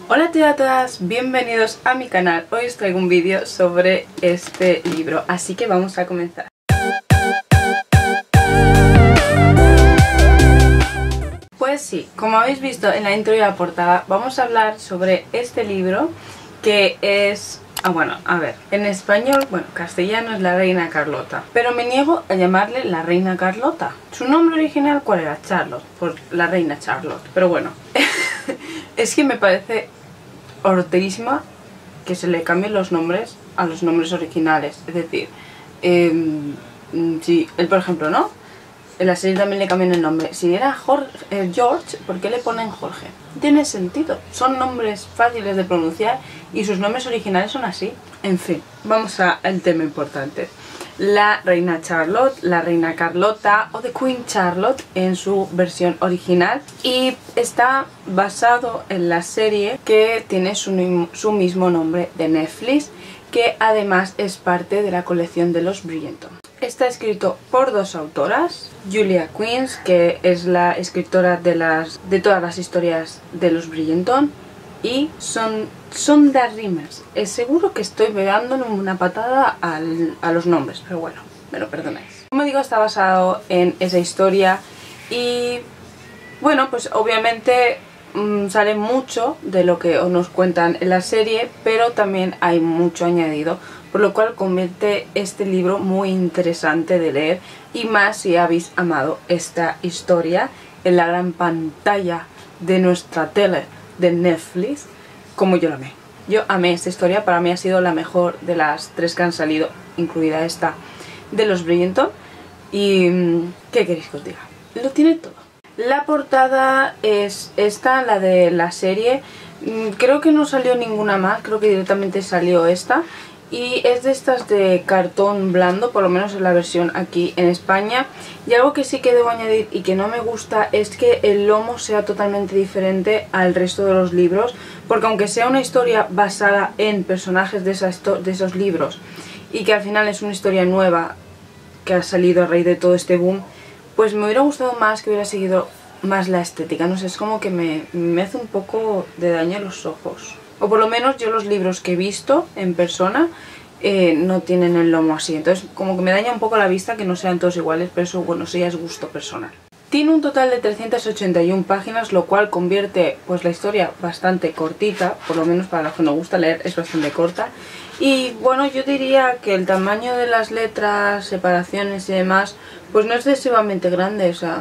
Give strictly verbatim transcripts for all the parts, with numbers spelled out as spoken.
Hola a todas, a todas, bienvenidos a mi canal. Hoy os traigo un vídeo sobre este libro, así que vamos a comenzar. Pues sí, como habéis visto en la intro y la portada, vamos a hablar sobre este libro que es... Ah, bueno, a ver, en español, bueno, castellano es La Reina Carlota, pero me niego a llamarle La Reina Carlota. ¿Su nombre original cuál era? Charlotte, pues La Reina Charlotte, pero bueno, es que me parece horterísima que se le cambien los nombres a los nombres originales. Es decir, eh, si él, por ejemplo, ¿no? En la serie también le cambian el nombre. Si era Jorge, eh, George, ¿por qué le ponen Jorge? Tiene sentido. Son nombres fáciles de pronunciar y sus nombres originales son así. En fin, vamos al tema importante. La Reina Charlotte, la Reina Carlota o The Queen Charlotte en su versión original, y está basado en la serie que tiene su, su mismo nombre de Netflix, que además es parte de la colección de los Bridgerton. Está escrito por dos autoras, Julia Quinn, que es la escritora de, las, de todas las historias de los Bridgerton, y son, Sonda Rhimes. Es seguro que estoy pegándole una patada al, a los nombres, pero bueno, me lo perdonáis. Como digo, está basado en esa historia y bueno, pues obviamente mmm, sale mucho de lo que nos cuentan en la serie, pero también hay mucho añadido, por lo cual convierte este libro muy interesante de leer, y más si habéis amado esta historia en la gran pantalla de nuestra tele de Netflix, como yo la amé. Yo amé esta historia, para mí ha sido la mejor de las tres que han salido, incluida esta de los Bridgerton. Y ¿qué queréis que os diga? Lo tiene todo. La portada es esta, la de la serie. Creo que no salió ninguna más, creo que directamente salió esta. Y es de estas de cartón blando, por lo menos en la versión aquí en España. Y algo que sí que debo añadir y que no me gusta es que el lomo sea totalmente diferente al resto de los libros, porque aunque sea una historia basada en personajes de, esas de esos libros, y que al final es una historia nueva que ha salido a raíz de todo este boom, pues me hubiera gustado más que hubiera seguido más la estética. No sé, es como que me, me hace un poco de daño a los ojos. O por lo menos yo los libros que he visto en persona eh, no tienen el lomo así. Entonces como que me daña un poco la vista que no sean todos iguales, pero eso, bueno, eso ya es gusto personal. Tiene un total de trescientas ochenta y una páginas, lo cual convierte pues la historia bastante cortita, por lo menos para los que nos gusta leer es bastante corta. Y bueno, yo diría que el tamaño de las letras, separaciones y demás, pues no es excesivamente grande, o sea...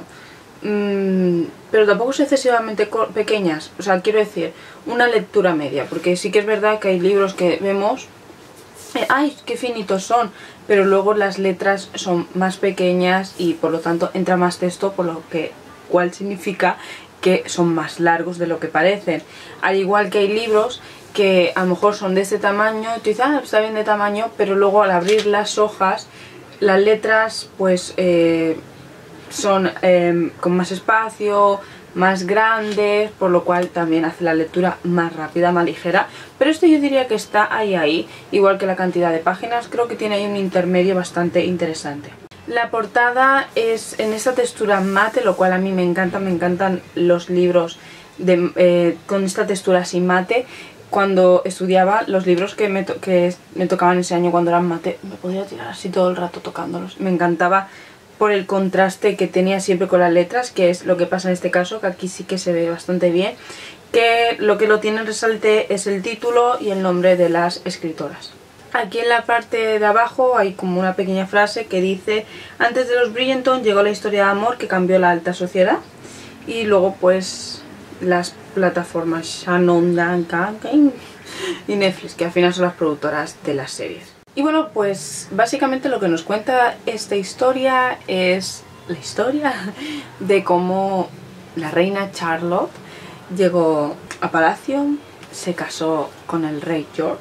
Mm, pero tampoco es excesivamente pequeñas, o sea, quiero decir, una lectura media, porque sí que es verdad que hay libros que vemos, eh, ¡ay, qué finitos son! Pero luego las letras son más pequeñas y por lo tanto entra más texto, por lo que cual significa que son más largos de lo que parecen. Al igual que hay libros que a lo mejor son de este tamaño, tú dices, ah, está bien de tamaño, pero luego al abrir las hojas, las letras pues... Eh, son eh, con más espacio, más grandes, por lo cual también hace la lectura más rápida, más ligera. Pero esto yo diría que está ahí ahí, igual que la cantidad de páginas, creo que tiene ahí un intermedio bastante interesante. La portada es en esta textura mate, lo cual a mí me encanta, me encantan los libros de, eh, con esta textura así mate. Cuando estudiaba, los libros que me, to que me tocaban ese año cuando eran mate, me podía tirar así todo el rato tocándolos, me encantaba por el contraste que tenía siempre con las letras, que es lo que pasa en este caso, que aquí sí que se ve bastante bien, que lo que lo tiene en resalte es el título y el nombre de las escritoras. Aquí en la parte de abajo hay como una pequeña frase que dice: antes de los Bridgerton llegó la historia de amor que cambió la alta sociedad, y luego pues las plataformas Shannon, Duncan y Netflix, que al final son las productoras de las series. Y bueno, pues básicamente lo que nos cuenta esta historia es la historia de cómo la reina Charlotte llegó a palacio, se casó con el rey George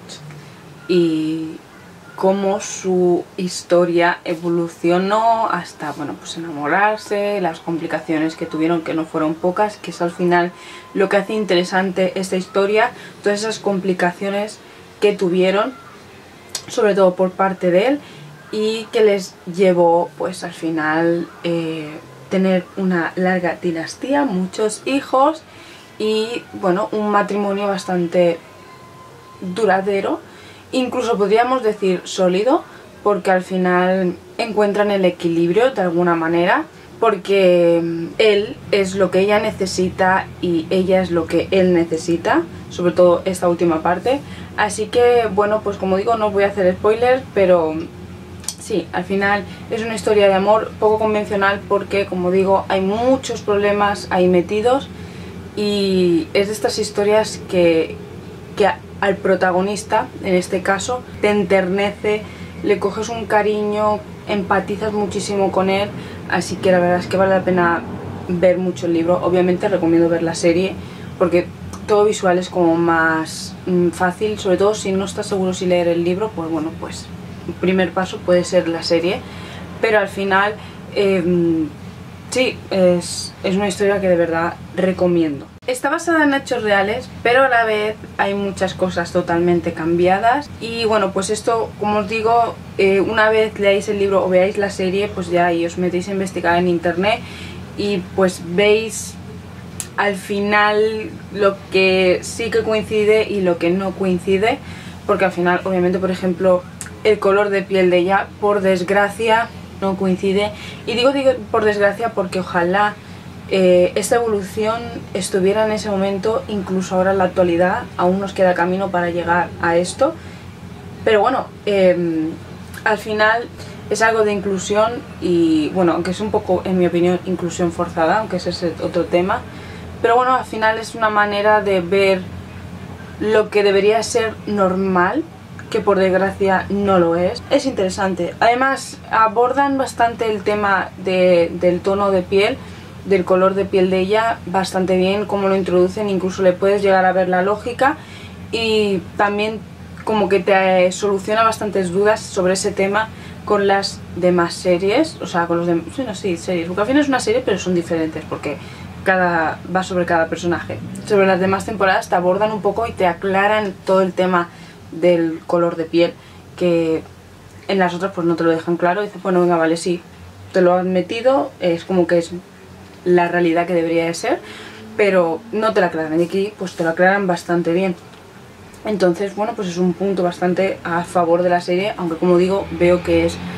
y cómo su historia evolucionó hasta, bueno, pues enamorarse, las complicaciones que tuvieron, que no fueron pocas, que es al final lo que hace interesante esta historia, todas esas complicaciones que tuvieron, sobre todo por parte de él, y que les llevó pues al final eh, tener una larga dinastía, muchos hijos, y bueno, un matrimonio bastante duradero, incluso podríamos decir sólido, porque al final encuentran el equilibrio de alguna manera, porque él es lo que ella necesita y ella es lo que él necesita, sobre todo esta última parte. Así que bueno, pues como digo, no os voy a hacer spoilers, pero sí, al final es una historia de amor poco convencional porque, como digo, hay muchos problemas ahí metidos y es de estas historias que, que al protagonista, en este caso, te enternece, le coges un cariño, empatizas muchísimo con él, así que la verdad es que vale la pena ver mucho el libro. Obviamente recomiendo ver la serie porque todo visual es como más mmm, fácil, sobre todo si no estás seguro si leer el libro, pues bueno, pues el primer paso puede ser la serie, pero al final eh, sí, es, es una historia que de verdad recomiendo. Está basada en hechos reales, pero a la vez hay muchas cosas totalmente cambiadas y bueno, pues esto, como os digo, eh, una vez leáis el libro o veáis la serie, pues ya ahí os metéis a investigar en internet y pues veis al final lo que sí que coincide y lo que no coincide, porque al final, obviamente, por ejemplo, el color de piel de ella, por desgracia, no coincide. Y digo, digo por desgracia porque ojalá eh, esta evolución estuviera en ese momento, incluso ahora en la actualidad. Aún nos queda camino para llegar a esto, pero bueno, eh, al final es algo de inclusión y bueno, aunque es un poco, en mi opinión, inclusión forzada, aunque ese es otro tema, pero bueno, al final es una manera de ver lo que debería ser normal, que por desgracia no lo es. Es interesante. Además abordan bastante el tema de, del tono de piel, del color de piel de ella, bastante bien cómo lo introducen, incluso le puedes llegar a ver la lógica y también como que te soluciona bastantes dudas sobre ese tema con las demás series, o sea, con los demás, sí, no, sí, series, porque al final es una serie pero son diferentes porque cada va sobre cada personaje. Sobre las demás temporadas te abordan un poco y te aclaran todo el tema del color de piel, que en las otras pues no te lo dejan claro. Dices, bueno, venga, vale, sí, te lo han metido, es como que es la realidad que debería de ser, pero no te la aclaran, y aquí pues te lo aclaran bastante bien. Entonces, bueno, pues es un punto bastante a favor de la serie, aunque como digo, veo que es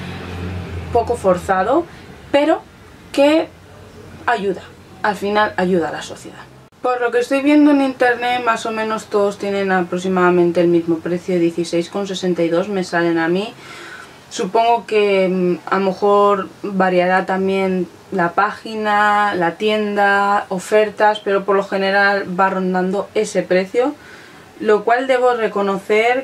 poco forzado, pero que ayuda, al final ayuda a la sociedad. Por lo que estoy viendo en internet, más o menos todos tienen aproximadamente el mismo precio, dieciséis con sesenta y dos me salen a mí. Supongo que a lo mejor variará también la página, la tienda, ofertas, pero por lo general va rondando ese precio, lo cual debo reconocer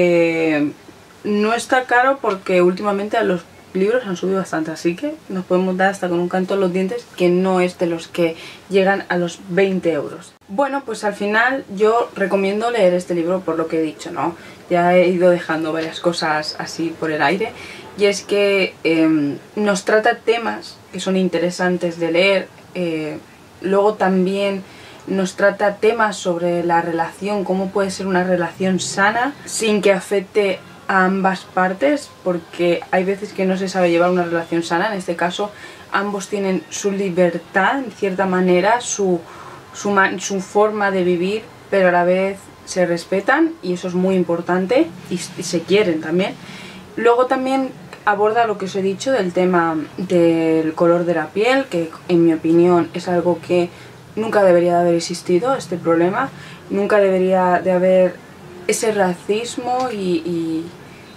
que no está caro porque últimamente a los libros han subido bastante, así que nos podemos dar hasta con un canto en los dientes, que no es de los que llegan a los veinte euros. Bueno, pues al final yo recomiendo leer este libro por lo que he dicho, ¿no? Ya he ido dejando varias cosas así por el aire, y es que eh, nos trata temas que son interesantes de leer, eh, luego también nos trata temas sobre la relación, cómo puede ser una relación sana sin que afecte a ambas partes, porque hay veces que no se sabe llevar una relación sana. En este caso ambos tienen su libertad en cierta manera, su, su, man, su forma de vivir, pero a la vez se respetan y eso es muy importante, y, y se quieren también. Luego también aborda lo que os he dicho del tema del color de la piel, que en mi opinión es algo que nunca debería de haber existido, este problema, nunca debería de haber ese racismo y, y,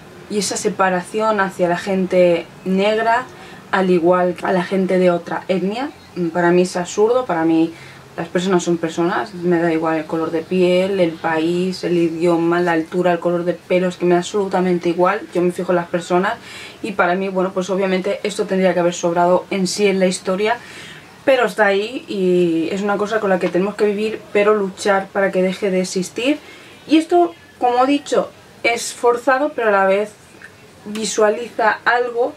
y esa separación hacia la gente negra al igual que a la gente de otra etnia. Para mí es absurdo, para mí las personas son personas, me da igual el color de piel, el país, el idioma, la altura, el color de pelo, es que me da absolutamente igual, yo me fijo en las personas y para mí, bueno, pues obviamente esto tendría que haber sobrado en sí en la historia, pero está ahí y es una cosa con la que tenemos que vivir, pero luchar para que deje de existir. Y esto, como he dicho, es forzado, pero a la vez visualiza algo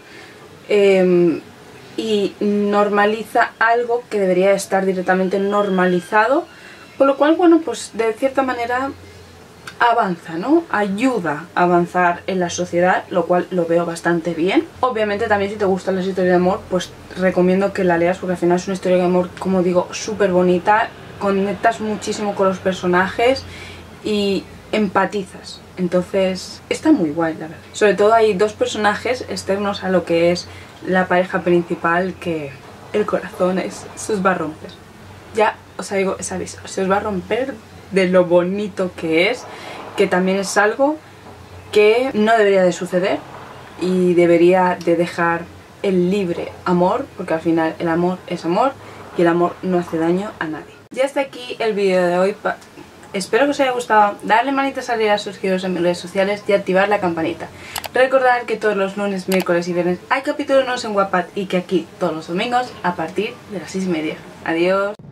eh, y normaliza algo que debería estar directamente normalizado, por lo cual, bueno, pues de cierta manera avanza, ¿no? Ayuda a avanzar en la sociedad, lo cual lo veo bastante bien. Obviamente también si te gustan las historias de amor, pues recomiendo que la leas porque al final es una historia de amor, como digo, súper bonita, conectas muchísimo con los personajes y empatizas. Entonces está muy guay, la verdad. Sobre todo hay dos personajes externos a lo que es la pareja principal que el corazón es, se os va a romper. Ya os digo, sabéis, se os va a romper de lo bonito que es, que también es algo que no debería de suceder y debería de dejar el libre amor, porque al final el amor es amor y el amor no hace daño a nadie. Ya hasta aquí el vídeo de hoy. Espero que os haya gustado. Darle manitas arriba, suscribiros en mis redes sociales y activar la campanita. Recordad que todos los lunes, miércoles y viernes hay capítulos nuevos en Wattpad y que aquí todos los domingos a partir de las seis y media. Adiós.